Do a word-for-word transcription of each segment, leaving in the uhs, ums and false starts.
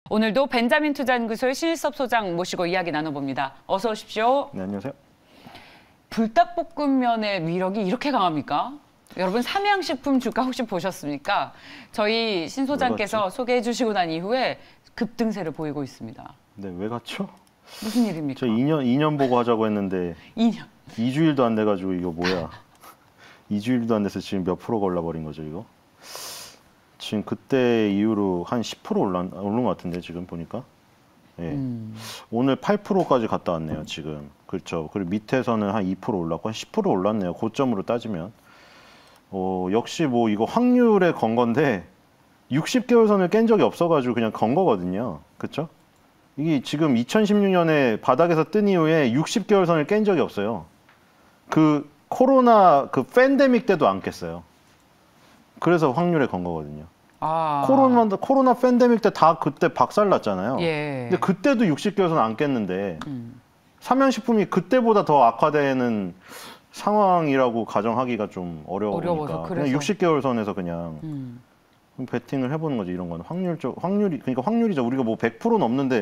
오늘도 벤자민 투자연구소의 신일섭 소장 모시고 이야기 나눠봅니다. 어서 오십시오. 네, 안녕하세요. 불닭볶음면의 위력이 이렇게 강합니까? 여러분 삼양식품 주가 혹시 보셨습니까? 저희 신 소장께서 소개해 주시고 난 이후에 급등세를 보이고 있습니다. 네, 왜 갔죠? 무슨 일입니까? 저 이 년, 이 년 보고 하자고 했는데 이 년. 이 주일도 안 돼가지고 이거 뭐야. 이 주일도 안 돼서 지금 몇 프로가 올라버린 거죠, 이거? 지금 그때 이후로 한 십 퍼센트 올라, 오른 것 같은데, 지금 보니까. 예. 음. 오늘 팔 퍼센트까지 갔다 왔네요, 지금. 그렇죠. 그리고 밑에서는 한 이 퍼센트 올랐고, 한 십 퍼센트 올랐네요, 고점으로 따지면. 어, 역시 뭐 이거 확률에 건 건데, 육십 개월 선을 깬 적이 없어가지고 그냥 건 거거든요. 그렇죠? 이게 지금 이천십육 년에 바닥에서 뜬 이후에 육십 개월 선을 깬 적이 없어요. 그 코로나 그 팬데믹 때도 안 깼어요. 그래서 확률에 건 거거든요. 아. 코로나 코로나 팬데믹 때 다 그때 박살났잖아요. 예. 근데 그때도 육십 개월 선 안 깼는데 음. 삼양식품이 그때보다 더 악화되는 상황이라고 가정하기가 좀 어려우니까 어려워서 그래서. 그냥 육십 개월 선에서 그냥 음. 베팅을 해보는 거지. 이런 건 확률적 확률이 그러니까 확률이죠. 우리가 뭐 백 퍼센트 넘는데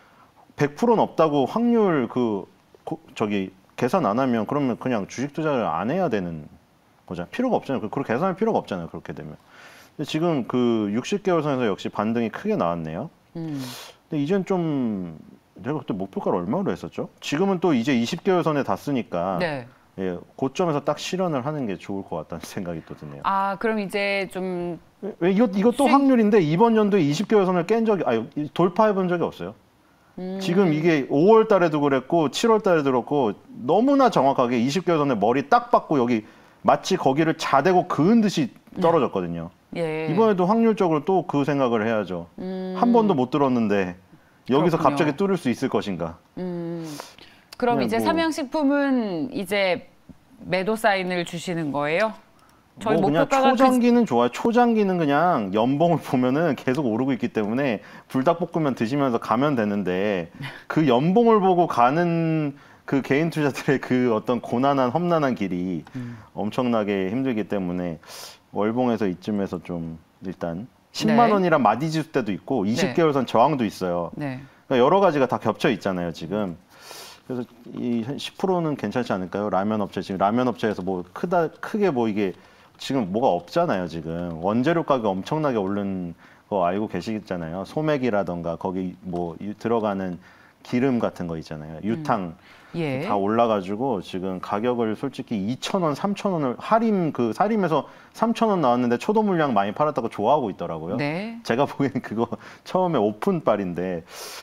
백 퍼센트 없다고 확률 그 고, 저기 계산 안 하면 그러면 그냥 주식 투자를 안 해야 되는 거잖아요. 필요가 없잖아요. 그렇게 계산할 필요가 없잖아요. 그렇게 되면. 근데 지금 그 육십 개월 선에서 역시 반등이 크게 나왔네요. 음. 근데 이젠 좀 내가 그때 목표가를 얼마로 했었죠? 지금은 또 이제 이십 개월 선에 닿았으니까 네. 예, 고점에서 딱 실현을 하는 게 좋을 것 같다는 생각이 또 드네요. 아, 그럼 이제 좀 왜 이것 이것도 수익... 확률인데 이번 연도에 이십 개월 선을 깬 적이 아니 돌파해 본 적이 없어요. 음... 지금 이게 오월 달에도 그랬고 칠월 달에도 그렇고 너무나 정확하게 이십 개월 선에 머리 딱 박고 여기 마치 거기를 자대고 그은 듯이 떨어졌거든요. 예. 이번에도 확률적으로 또 그 생각을 해야죠. 음... 한 번도 못 들었는데 여기서 그렇군요. 갑자기 뚫을 수 있을 것인가. 음... 그럼 이제 뭐... 삼양식품은 이제 매도 사인을 주시는 거예요? 저희 뭐 그냥 목표가가 초장기는 그... 좋아요. 초장기는 그냥 연봉을 보면은 계속 오르고 있기 때문에 불닭볶음면 드시면서 가면 되는데 그 연봉을 보고 가는 그 개인 투자들의 그 어떤 고난한 험난한 길이 음. 엄청나게 힘들기 때문에 월봉에서 이쯤에서 좀 일단 십만 네. 원이란 마디지수 때도 있고 이십 개월 선 저항도 있어요. 네. 그러니까 여러 가지가 다 겹쳐 있잖아요, 지금. 그래서 이 십 퍼센트는 괜찮지 않을까요? 라면 업체 지금 라면 업체에서 뭐 크다 크게 뭐 이게 지금 뭐가 없잖아요, 지금. 원재료 가격 엄청나게 오른 거 알고 계시잖아요. 소맥이라던가 거기 뭐 들어가는 기름 같은 거 있잖아요. 유탕 음. 예. 다 올라가지고 지금 가격을 솔직히 이천 원, 삼천 원을 할인 그 사림에서 삼천 원 나왔는데 초도 물량 많이 팔았다고 좋아하고 있더라고요. 네. 제가 보기에는 그거 처음에 오픈빨인데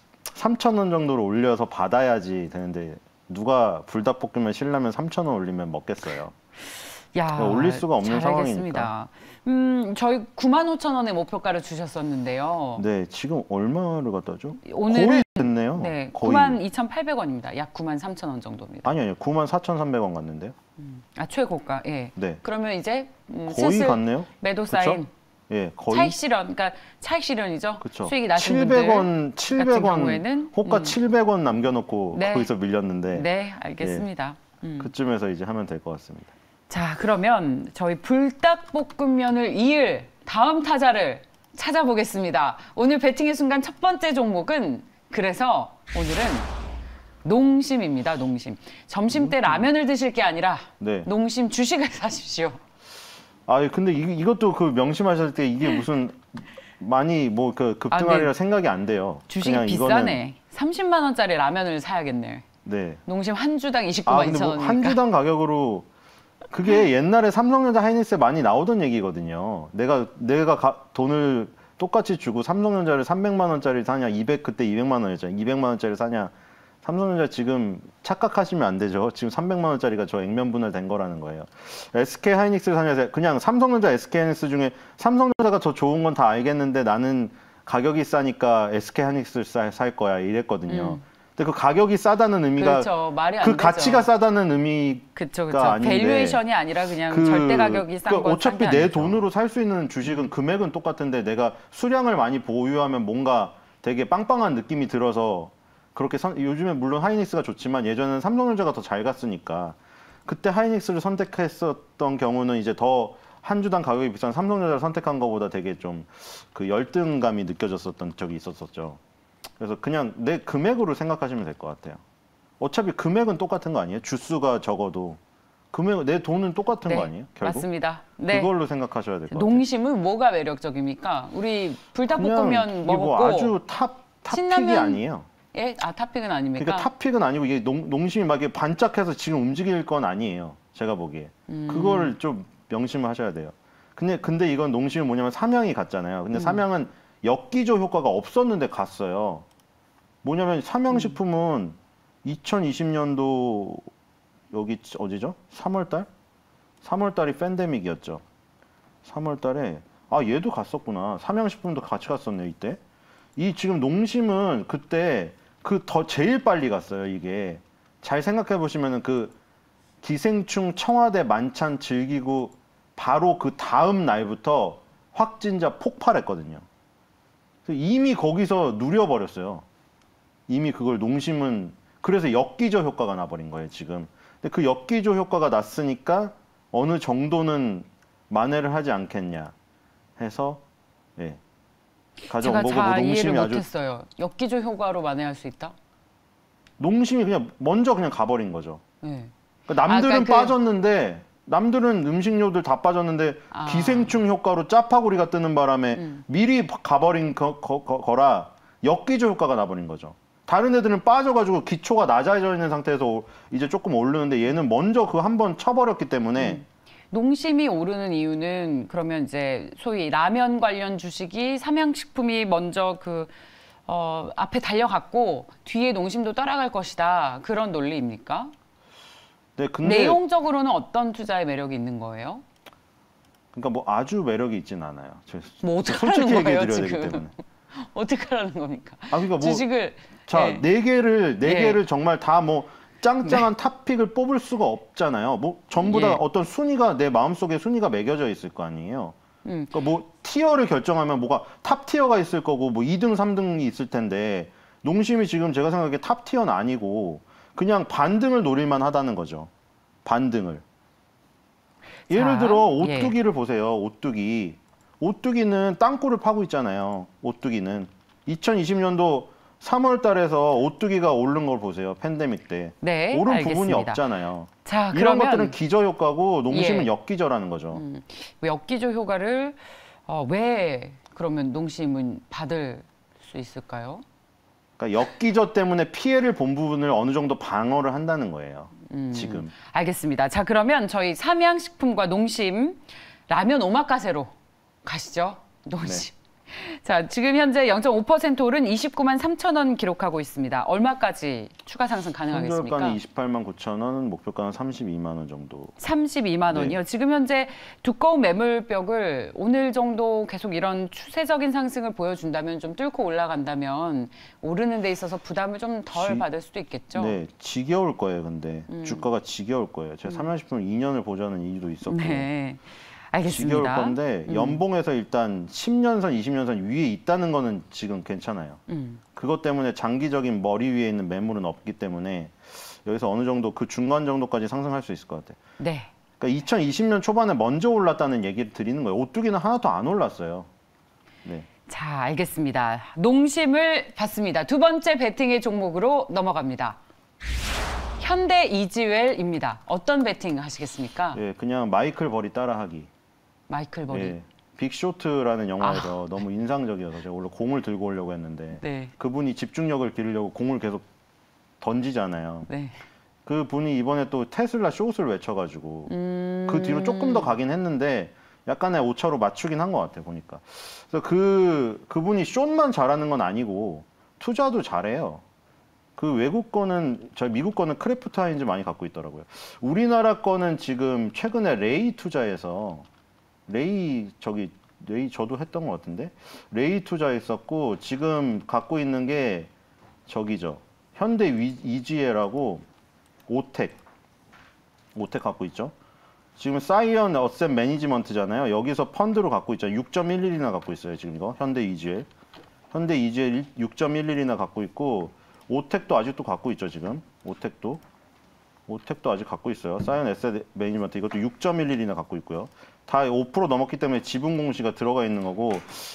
삼천 원 정도로 올려서 받아야지 되는데 누가 불닭볶음면 신라면 삼천 원 올리면 먹겠어요. 야, 올릴 수가 없는 잘 상황이니까. 알겠습니다. 음, 저희 구만 오천 원의 목표가를 주셨었는데요. 네, 지금 얼마를 갖다 줘? 오늘은 거의 됐네요. 네, 거의. 구만 이천팔백 원입니다. 약 구만 삼천 원 정도입니다. 아니 아니요, 구만 사천삼백 원 갔는데요. 음, 아 최고가. 예. 네. 그러면 이제 음, 거의 갔네요. 매도 사인. 예, 거의. 차익 실현, 그러니까 차익 실현이죠. 그쵸. 수익이 나신 칠백 원, 분들 칠백 원, 같은 경우에는 호가 음. 칠백 원 남겨놓고 네. 거기서 밀렸는데. 네, 알겠습니다. 예, 음. 그쯤에서 이제 하면 될 것 같습니다. 자, 그러면 저희 불닭볶음면을 이을 다음 타자를 찾아보겠습니다. 오늘 배팅의 순간 첫 번째 종목은 그래서 오늘은 농심입니다. 농심. 점심 때 라면을 드실 게 아니라 네. 농심 주식을 사십시오. 아, 근데 이, 이것도 그 명심하실 때 이게 무슨 많이 뭐 그 급등하리라 아, 생각이 안 돼요. 주식이 그냥 비싸네. 이거는... 삼십만 원짜리 라면을 사야겠네. 네. 농심 한 주당 이십구만 이천 원이니까. 아, 뭐 한 주당 가격으로 그게 옛날에 삼성전자 하이닉스에 많이 나오던 얘기거든요. 내가 내가 가, 돈을 똑같이 주고 삼성전자를 삼백만 원짜리 사냐, 이백 그때 이백만 원이었잖아요. 이백만 원짜리 사냐. 삼성전자 지금 착각하시면 안 되죠. 지금 삼백만 원짜리가 저 액면 분할된 거라는 거예요. 에스케이 하이닉스를 사냐, 그냥 삼성전자, 에스케이 하이닉스 중에 삼성전자가 더 좋은 건 다 알겠는데 나는 가격이 싸니까 에스케이 하이닉스를 사, 살 거야 이랬거든요. 음. 근데 그 가격이 싸다는 의미가 그렇죠. 말이 안 그 되죠. 가치가 싸다는 의미가 그쵸, 그쵸. 아닌데 밸류에이션이 아니라 그냥 그, 절대 가격이 싼 건 그러니까 어차피 내 아니죠. 돈으로 살 수 있는 주식은 금액은 똑같은데 내가 수량을 많이 보유하면 뭔가 되게 빵빵한 느낌이 들어서 그렇게 선, 요즘에 물론 하이닉스가 좋지만 예전에는 삼성전자가 더 잘 갔으니까 그때 하이닉스를 선택했었던 경우는 이제 더 한 주당 가격이 비싼 삼성전자를 선택한 것보다 되게 좀 그 열등감이 느껴졌었던 적이 있었었죠. 그래서 그냥 내 금액으로 생각하시면 될 것 같아요. 어차피 금액은 똑같은 거 아니에요? 주수가 적어도 금액 내 돈은 똑같은 네, 거 아니에요? 결국 맞습니다. 네. 그걸로 생각하셔야 될 것 같아요. 농심은 뭐가 매력적입니까? 우리 불닭볶음면 그냥 이게 먹었고 뭐 아주 탑 탑픽이 신라면- 아니에요. 예, 아 탑픽은 아닙니까? 그러니까 탑픽은 아니고 이게 농, 농심이 막 이렇게 반짝해서 지금 움직일 건 아니에요. 제가 보기에 음. 그걸 좀 명심을 하셔야 돼요. 근데 근데 이건 농심이 뭐냐면 삼양이 갔잖아요. 근데 음. 삼양은 역기조 효과가 없었는데 갔어요. 뭐냐면 삼양식품은 이천이십 년도 여기 어디죠? 삼월 달? 삼월 달이 팬데믹이었죠. 삼월 달에 아 얘도 갔었구나. 삼양식품도 같이 갔었네요 이때. 이 지금 농심은 그때 그 더 제일 빨리 갔어요 이게. 잘 생각해 보시면은 그 기생충 청와대 만찬 즐기고 바로 그 다음 날부터 확진자 폭발했거든요. 그래서 이미 거기서 누려버렸어요. 이미 그걸 농심은 그래서 역기조 효과가 나버린 거예요 지금. 근데 그 역기조 효과가 났으니까 어느 정도는 만회를 하지 않겠냐 해서 예, 가져온 제가 거고 잘 뭐 이해를 농심이 아주 못했어요. 역기조 효과로 만회할 수 있다? 농심이 그냥 먼저 그냥 가버린 거죠. 네. 그러니까 남들은 아, 그러니까 그- 빠졌는데 남들은 음식료들 다 빠졌는데 아. 기생충 효과로 짜파구리가 뜨는 바람에 음. 미리 가버린 거, 거, 거, 거라 역기조 효과가 나버린 거죠. 다른 애들은 빠져가지고 기초가 낮아져 있는 상태에서 오- 이제 조금 오르는데 얘는 먼저 그 한 번 쳐버렸기 때문에 음. 농심이 오르는 이유는 그러면 이제 소위 라면 관련 주식이 삼양식품이 먼저 그 어, 앞에 달려갔고 뒤에 농심도 따라갈 것이다. 그런 논리입니까? 네, 근데 내용적으로는 어떤 투자의 매력이 있는 거예요? 그러니까 뭐 아주 매력이 있진 않아요. 제가 뭐 솔직히 어떡하라는 얘기해 거예요, 드려야 되기 지금? 때문에. 어떻게 하라는 겁니까? 아 그러니까 뭐 주식을 자, 예. 네 개를 네 예. 개를 정말 다 뭐 짱짱한 탑픽을 뽑을 수가 없잖아요. 뭐 전부 다 예. 어떤 순위가 내 마음속에 순위가 매겨져 있을 거 아니에요. 음. 그러니까 뭐 티어를 결정하면 뭐가 탑 티어가 있을 거고 뭐 이 등, 삼 등이 있을 텐데 농심이 지금 제가 생각하기에 탑 티어는 아니고 그냥 반등을 노릴만 하다는 거죠. 반등을. 예를 자, 들어 예. 오뚜기를 보세요. 오뚜기. 오뚜기는 땅굴을 파고 있잖아요. 오뚜기는. 이천이십 년도 삼월 달에서 오뚜기가 오른 걸 보세요. 팬데믹 때. 네, 오른 알겠습니다. 부분이 없잖아요. 자, 이런 그러면 것들은 기저 효과고 농심은 예. 역기저라는 거죠. 음, 역기조 효과를 어, 왜 그러면 농심은 받을 수 있을까요? 그러니까 역기저 때문에 피해를 본 부분을 어느 정도 방어를 한다는 거예요. 음, 지금. 알겠습니다. 자, 그러면 저희 삼양식품과 농심 라면 오마카세로 가시죠. 농심. 자, 지금 현재 영 점 오 퍼센트 오른 이십구만 삼천 원 기록하고 있습니다. 얼마까지 추가 상승 가능하겠습니까? 손절가는 이십팔만 구천 원, 목표가는 삼십이만 원 정도. 삼십이만 원이요. 네. 지금 현재 두꺼운 매물벽을 오늘 정도 계속 이런 추세적인 상승을 보여준다면 좀 뚫고 올라간다면 오르는 데 있어서 부담을 좀 덜 지- 받을 수도 있겠죠. 네, 지겨울 거예요. 근데 음. 주가가 지겨울 거예요. 제가 삼양식품 이 년을 보자는 이유도 있었고. 네. 지겨울 알겠습니다. 건데 음. 연봉에서 일단 십 년선, 이십 년선 위에 있다는 거는 지금 괜찮아요. 음. 그것 때문에 장기적인 머리 위에 있는 매물은 없기 때문에 여기서 어느 정도 그 중간 정도까지 상승할 수 있을 것 같아요. 네. 그러니까 이천이십 년 초반에 먼저 올랐다는 얘기를 드리는 거예요. 오뚜기는 하나도 안 올랐어요. 네. 자, 알겠습니다. 농심을 봤습니다. 두 번째 베팅의 종목으로 넘어갑니다. 현대 이지웰입니다. 어떤 베팅 하시겠습니까? 예, 그냥 마이클 버리 따라하기. 마이클 버리. 예, 빅쇼트라는 영화에서 너무 인상적이어서 제가 원래 공을 들고 오려고 했는데 네. 그분이 집중력을 기르려고 공을 계속 던지잖아요. 네. 그 분이 이번에 또 테슬라 숏을 외쳐가지고 음... 그 뒤로 조금 더 가긴 했는데 약간의 오차로 맞추긴 한 것 같아요 보니까. 그래서 그 그분이 숏만 잘하는 건 아니고 투자도 잘해요. 그 외국 거는 저희 미국 거는 크래프트 하인즈 많이 갖고 있더라고요. 우리나라 거는 지금 최근에 레이 투자에서 레이 저기 레이 저도 했던 것 같은데 레이 투자했었고 지금 갖고 있는 게 저기죠. 현대 이지엘하고 오텍 오텍 갖고 있죠. 지금 사이언 어셋 매니지먼트잖아요. 여기서 펀드로 갖고 있죠. 육 점 일일이나 갖고 있어요. 지금 이거 현대 이지엘 현대 이지엘 육 점 일일이나 갖고 있고 오텍도 아직도 갖고 있죠. 지금 오텍도 오텍도 아직 갖고 있어요. 사이언 에셋 매니지먼트 이것도 육 점 일일이나 갖고 있고요. 다 오 퍼센트 넘었기 때문에 지분 공시가 들어가 있는 거고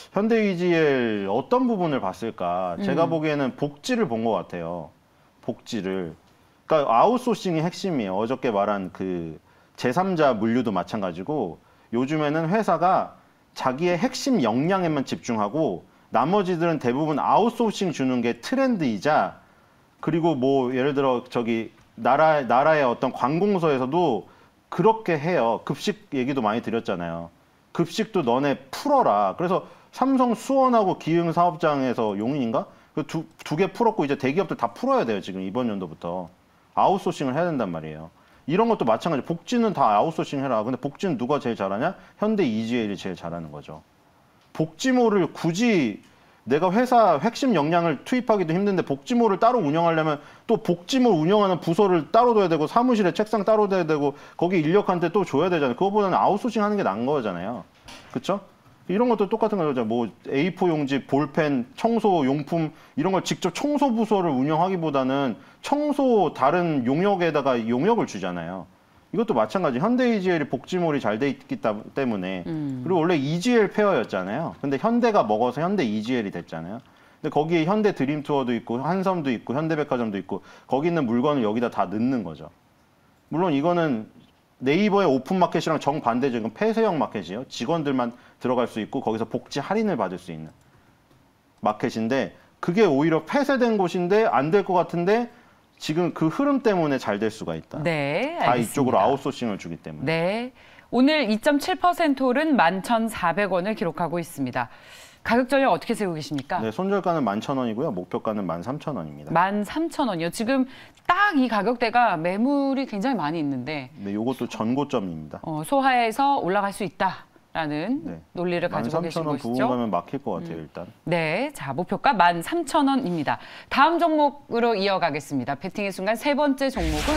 현대이지엘 어떤 부분을 봤을까? 제가 음. 보기에는 복지를 본 것 같아요. 복지를. 그러니까 아웃소싱이 핵심이에요. 어저께 말한 그 제삼자 물류도 마찬가지고 요즘에는 회사가 자기의 핵심 역량에만 집중하고 나머지들은 대부분 아웃소싱 주는 게 트렌드이자 그리고 뭐 예를 들어 저기 나라 나라의 어떤 관공서에서도 그렇게 해요. 급식 얘기도 많이 드렸잖아요. 급식도 너네 풀어라. 그래서 삼성 수원하고 기흥 사업장에서 용인인가? 그 두 두 개 풀었고 이제 대기업들 다 풀어야 돼요. 지금 이번 연도부터 아웃소싱을 해야 된단 말이에요. 이런 것도 마찬가지. 복지는 다 아웃소싱 해라. 근데 복지는 누가 제일 잘하냐? 현대이지엘이 제일 잘하는 거죠. 복지모를 굳이 내가 회사 핵심 역량을 투입하기도 힘든데 복지모를 따로 운영하려면 또 복지모 운영하는 부서를 따로 둬야 되고 사무실에 책상 따로 둬야 되고 거기 인력한테 또 줘야 되잖아요. 그거보다는 아웃소싱 하는 게 나은 거잖아요. 그렇죠? 이런 것도 똑같은 거죠. 뭐 에이 사 용지, 볼펜, 청소 용품 이런 걸 직접 청소 부서를 운영하기보다는 청소 다른 용역에다가 용역을 주잖아요. 이것도 마찬가지. 현대이지엘이 복지몰이 잘 돼 있기 때문에 음. 그리고 원래 이지엘 페어였잖아요. 근데 현대가 먹어서 현대 이지엘이 됐잖아요. 근데 거기에 현대 드림투어도 있고 한섬도 있고 현대백화점도 있고 거기 있는 물건을 여기다 다 넣는 거죠. 물론 이거는 네이버의 오픈마켓이랑 정반대죠. 이건 폐쇄형 마켓이에요. 직원들만 들어갈 수 있고 거기서 복지 할인을 받을 수 있는 마켓인데 그게 오히려 폐쇄된 곳인데 안 될 것 같은데 지금 그 흐름 때문에 잘 될 수가 있다. 네, 다 알겠습니다. 이쪽으로 아웃소싱을 주기 때문에. 네, 오늘 이 점 칠 퍼센트 오른 만 천사백 원을 기록하고 있습니다. 가격 전략 어떻게 세우고 계십니까? 네, 손절가는 만 천 원이고요. 목표가는 만 삼천 원입니다. 만 삼천 원이요. 지금 딱 이 가격대가 매물이 굉장히 많이 있는데 네, 이것도 전고점입니다. 어, 소하에서 올라갈 수 있다라는 네. 논리를 가지고 계신 만 삼천 원 부분 것이죠. 가면 막힐 것 같아요, 일단. 네, 자 목표가 만 삼천 원입니다. 다음 종목으로 이어가겠습니다. 베팅의 순간 세 번째 종목은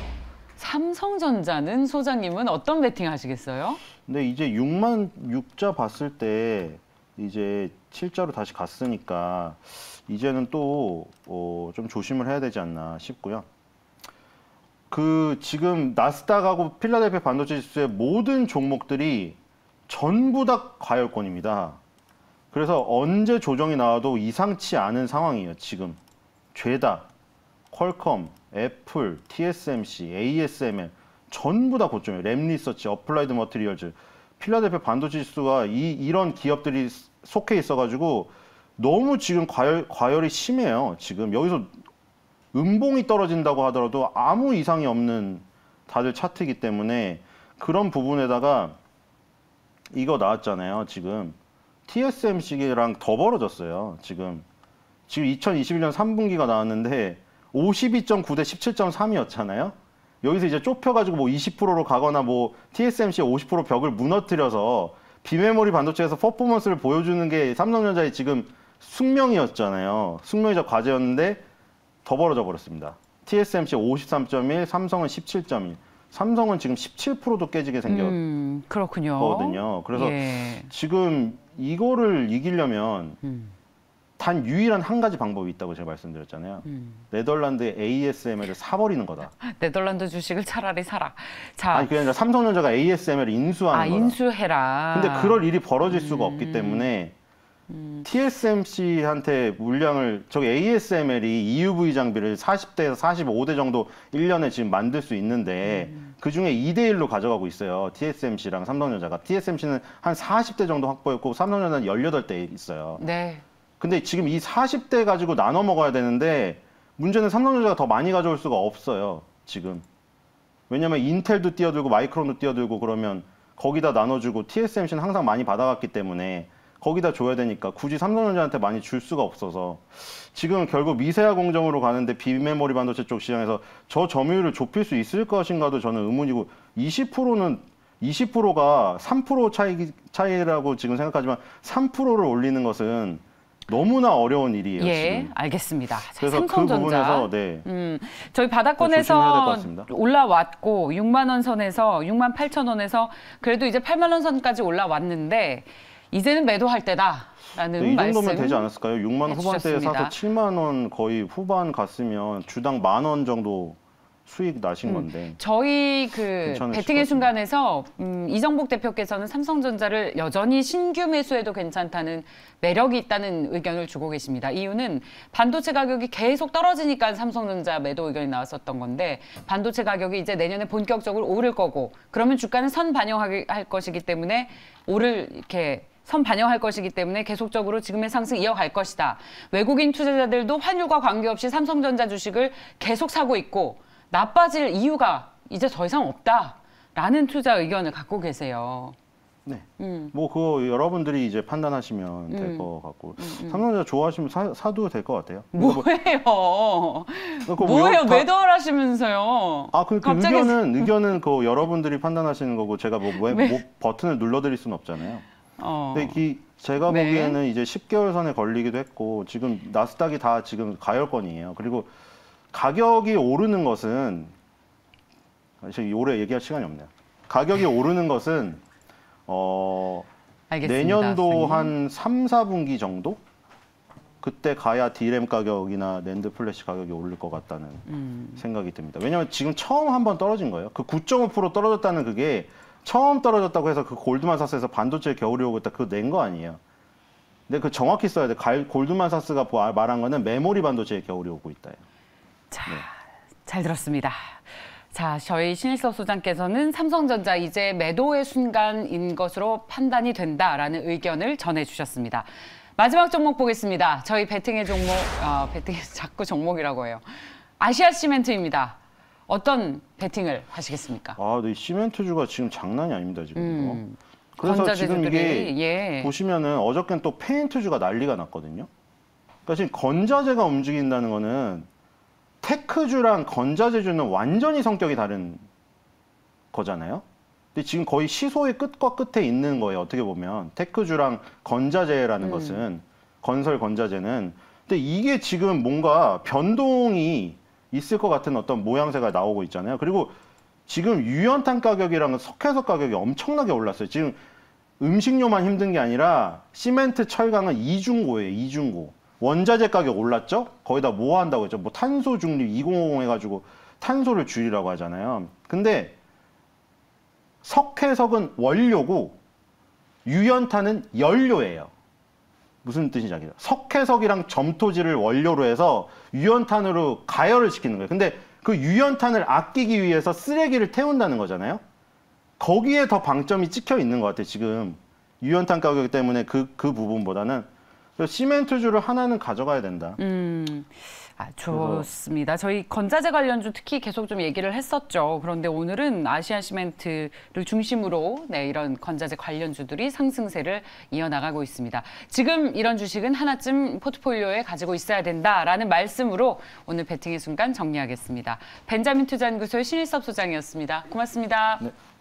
삼성전자는 소장님은 어떤 베팅 하시겠어요? 근데 이제 육만 육자 봤을 때 이제 칠자로 다시 갔으니까 이제는 또 좀 조심을 해야 되지 않나 싶고요. 그 지금 나스닥하고 필라델피아 반도체 지수의 모든 종목들이 전부 다 과열권입니다. 그래서 언제 조정이 나와도 이상치 않은 상황이에요. 지금 죄다 퀄컴, 애플, 티에스엠씨, 에이에스엠엘 전부 다 고점이에요. 램리서치, 어플라이드 머티리얼즈, 필라델피아 반도체 지수가 이 이런 기업들이 속해 있어가지고 너무 지금 과열 과열이 심해요. 지금 여기서 음봉이 떨어진다고 하더라도 아무 이상이 없는 다들 차트이기 때문에 그런 부분에다가 이거 나왔잖아요. 지금 티에스엠씨랑 더 벌어졌어요. 지금 지금 이천이십일 년 삼 분기가 나왔는데 오십이 점 구 대 십칠 점 삼이었잖아요. 여기서 이제 좁혀가지고 뭐 이십 퍼센트로 가거나 뭐 티에스엠씨의 오십 퍼센트 벽을 무너뜨려서 비메모리 반도체에서 퍼포먼스를 보여주는 게 삼성전자의 지금 숙명이었잖아요. 숙명이자 과제였는데 더 벌어져 버렸습니다. 티에스엠씨 오십삼 점 일, 삼성은 십칠 점 일. 삼성은 지금 십칠 퍼센트도 깨지게 생겼거든요. 음, 그렇군요. 그래서 예. 지금 이거를 이기려면 음, 단 유일한 한 가지 방법이 있다고 제가 말씀드렸잖아요. 음. 네덜란드의 에이에스엠엘을 사버리는 거다. 네덜란드 주식을 차라리 사라. 자, 아니 그게 아니라 삼성전자가 에이에스엠엘을 인수하는 아, 거다. 인수해라. 근데 그럴 일이 벌어질 수가 없기 음. 때문에 티에스엠씨한테 물량을 저기 에이에스엠엘이 이유브이 장비를 사십 대에서 사십오 대 정도 일 년에 지금 만들 수 있는데 음. 그중에 이 대 일로 가져가고 있어요. 티에스엠씨랑 삼성전자가. 티에스엠씨는 한 사십 대 정도 확보했고 삼성전자는 십팔 대 있어요. 네. 근데 지금 이 사십 대 가지고 나눠 먹어야 되는데 문제는 삼성전자가 더 많이 가져올 수가 없어요. 지금. 왜냐면 인텔도 뛰어들고 마이크론도 뛰어들고 그러면 거기다 나눠주고 티에스엠씨는 항상 많이 받아갔기 때문에 거기다 줘야 되니까 굳이 삼성전자한테 많이 줄 수가 없어서 지금 결국 미세화 공정으로 가는데 비메모리 반도체 쪽 시장에서 저 점유율을 좁힐 수 있을 것인가도 저는 의문이고 이십 퍼센트는 이십 퍼센트가 삼 퍼센트 차이, 차이라고 지금 생각하지만 삼 퍼센트를 올리는 것은 너무나 어려운 일이에요. 예, 지금. 알겠습니다. 자, 그래서 삼성전자. 그 부분에서 네. 음, 저희 조심해야 될것 바닥권에서 같습니다. 올라왔고 육만 원 선에서 육만 팔천 원에서 그래도 이제 팔만 원 선까지 올라왔는데 이제는 매도할 때다라는 네, 이 말씀. 정도면 되지 않았을까요? 육만 원 후반대에 해주셨습니다. 사서 칠만 원 거의 후반 갔으면 주당 만 원 정도 수익 나신 음. 건데. 저희 그 괜찮으실 것 배팅의 같습니다. 순간에서 음, 이정복 대표께서는 삼성전자를 여전히 신규 매수해도 괜찮다는 매력이 있다는 의견을 주고 계십니다. 이유는 반도체 가격이 계속 떨어지니까 삼성전자 매도 의견이 나왔었던 건데 반도체 가격이 이제 내년에 본격적으로 오를 거고 그러면 주가는 선 반영할 것이기 때문에 오를 이렇게 선 반영할 것이기 때문에 계속적으로 지금의 상승 이어갈 것이다. 외국인 투자자들도 환율과 관계없이 삼성전자 주식을 계속 사고 있고 나빠질 이유가 이제 더 이상 없다라는 투자 의견을 갖고 계세요. 네. 음. 뭐 그거 여러분들이 이제 판단하시면 될 음. 것 같고 음, 음. 삼성전자 좋아하시면 사, 사도 될 것 같아요. 뭐예요? 그러니까 뭐 뭐예요? 다- 매도를 하시면서요? 아, 그, 그 갑자기 의견은 의견은 그 여러분들이 판단하시는 거고 제가 뭐, 뭐, 왜? 뭐 버튼을 눌러드릴 수는 없잖아요. 어. 근데 이, 제가 네. 보기에는 이제 십 개월 선에 걸리기도 했고 지금 나스닥이 다 지금 가열권이에요. 그리고 가격이 오르는 것은 지금 오래 얘기할 시간이 없네요. 가격이 오르는 것은 어, 알겠습니다, 내년도 선생님. 한 삼, 사 분기 정도? 그때 가야 디램 가격이나 낸드 플래시 가격이 오를 것 같다는 음. 생각이 듭니다. 왜냐하면 지금 처음 한번 떨어진 거예요. 그 구 점 오 퍼센트 떨어졌다는 그게 처음 떨어졌다고 해서 그 골드만사스에서 반도체 겨울이 오고 있다 그거 낸 거 아니에요. 근데 그 정확히 써야 돼. 갈- 골드만사스가 말한 거는 메모리 반도체의 겨울이 오고 있다요. 자, 네. 잘 들었습니다. 자, 저희 신일섭 소장께서는 삼성전자 이제 매도의 순간인 것으로 판단이 된다라는 의견을 전해주셨습니다. 마지막 종목 보겠습니다. 저희 배팅의 종목, 아, 배팅의 자꾸 종목이라고 해요. 아시아 시멘트입니다. 어떤 배팅을 하시겠습니까? 아, 근데 이 시멘트주가 지금 장난이 아닙니다, 지금. 음, 이거. 그래서 지금 건자재주들이, 이게 예. 보시면은 어저께는 또 페인트주가 난리가 났거든요. 그러니까 지금 건자재가 움직인다는 거는 테크주랑 건자재주는 완전히 성격이 다른 거잖아요. 근데 지금 거의 시소의 끝과 끝에 있는 거예요. 어떻게 보면 테크주랑 건자재라는 음. 것은 건설 건자재는. 근데 이게 지금 뭔가 변동이 있을 것 같은 어떤 모양새가 나오고 있잖아요. 그리고 지금 유연탄 가격이랑 석회석 가격이 엄청나게 올랐어요. 지금 음식료만 힘든 게 아니라 시멘트, 철강은 이중고예요. 이중고. 원자재 가격 올랐죠? 거의 다 뭐 한다고 했죠? 뭐 탄소 중립 이공오공 해가지고 탄소를 줄이라고 하잖아요. 근데 석회석은 원료고 유연탄은 연료예요. 무슨 뜻인지 알겠죠? 석회석이랑 점토질을 원료로 해서 유연탄으로 가열을 시키는 거예요. 근데 그 유연탄을 아끼기 위해서 쓰레기를 태운다는 거잖아요. 거기에 더 방점이 찍혀 있는 것 같아요. 지금 유연탄 가격 때문에 그, 그 부분보다는. 그래서 시멘트주를 하나는 가져가야 된다. 음, 아, 좋습니다. 저희 건자재 관련주 특히 계속 좀 얘기를 했었죠. 그런데 오늘은 아시아 시멘트를 중심으로 네, 이런 건자재 관련주들이 상승세를 이어나가고 있습니다. 지금 이런 주식은 하나쯤 포트폴리오에 가지고 있어야 된다라는 말씀으로 오늘 배팅의 순간 정리하겠습니다. 벤자민 투자연구소의 신일섭 소장이었습니다. 고맙습니다. 네.